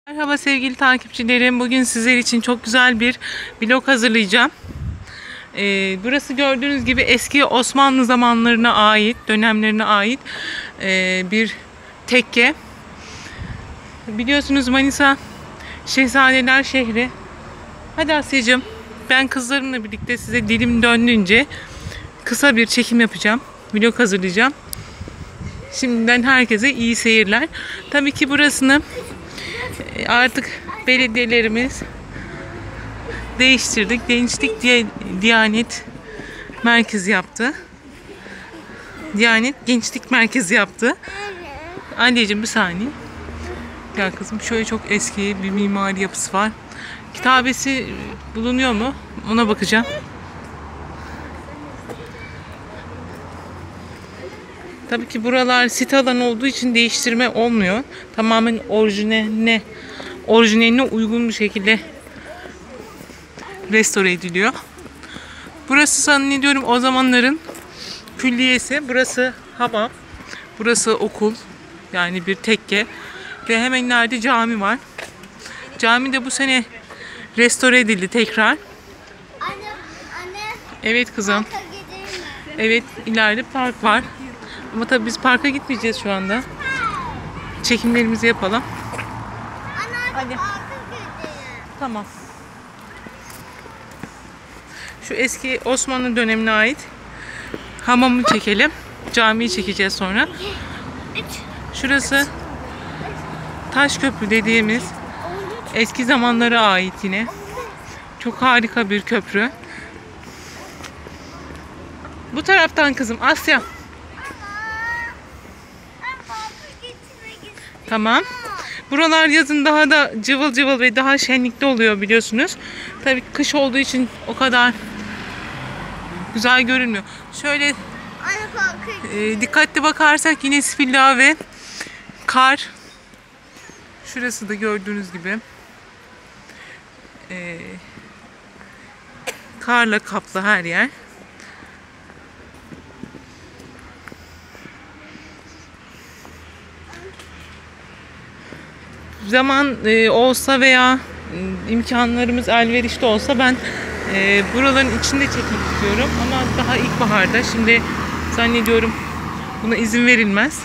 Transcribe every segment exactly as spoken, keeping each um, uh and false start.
Merhaba sevgili takipçilerim. Bugün sizler için çok güzel bir vlog hazırlayacağım. Ee, burası gördüğünüz gibi eski Osmanlı zamanlarına ait, dönemlerine ait e, bir tekke. Biliyorsunuz Manisa Şehzadeler şehri. Hadi Asya'cığım, ben kızlarımla birlikte size dilim döndüğünce kısa bir çekim yapacağım. Vlog hazırlayacağım. Şimdiden herkese iyi seyirler. Tabii ki burasını artık belediyelerimiz değiştirdik. Gençlik diye Diyanet merkezi yaptı. Diyanet Gençlik Merkezi yaptı. Anneciğim bir saniye. Gel kızım. Şöyle çok eski bir mimari yapısı var. Kitabesi bulunuyor mu? Ona bakacağım. Tabii ki buralar sit alan olduğu için değiştirme olmuyor. Tamamen orijinaline, orijinaline uygun bir şekilde restore ediliyor. Burası zannediyorum o zamanların külliyesi. Burası hamam. Burası okul. Yani bir tekke. Ve hemen ileride cami var. Cami de bu sene restore edildi tekrar. Anne, anne. Evet kızım. Parka gidelim mi? Evet, ileride park var. Ama tabii biz parka gitmeyeceğiz şu anda. Çekimlerimizi yapalım. Anne, Hadi. parka gidelim. Tamam. Şu eski Osmanlı dönemine ait hamamı çekelim. Camiyi çekeceğiz sonra. Şurası Taşköprü dediğimiz eski zamanlara ait yine. Çok harika bir köprü. Bu taraftan kızım Asya. Ben parka gitmek istiyorum. Tamam. Buralar yazın daha da cıvıl cıvıl ve daha şenlikli oluyor biliyorsunuz. Tabii kış olduğu için o kadar güzel görünmüyor. Şöyle Anne parka gidelim. e, dikkatli bakarsak yine sipilla ve kar. Şurası da gördüğünüz gibi e, karla kaplı her yer. Zaman e, olsa veya e, imkanlarımız elverişli olsa ben e, buraların içinde çekmek istiyorum ama daha ilkbaharda, şimdi zannediyorum buna izin verilmez.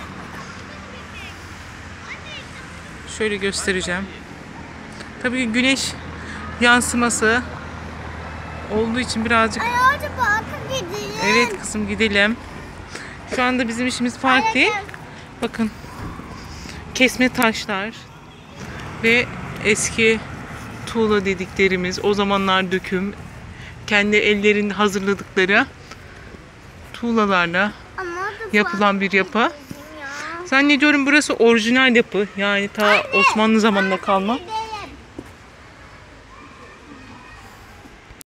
Şöyle göstereceğim. Tabii güneş yansıması olduğu için birazcık. Anne hadi parka gidelim. Evet kızım, gidelim. Şu anda bizim işimiz park değil. Bakın, kesme taşlar ve eski tuğla dediklerimiz, o zamanlar döküm, kendi ellerinde hazırladıkları tuğlalarla Ama hadi yapılan bir yapı. ya. Zannediyorum burası orijinal yapı. Yani ta Osmanlı zamanında kalma. Gidelim.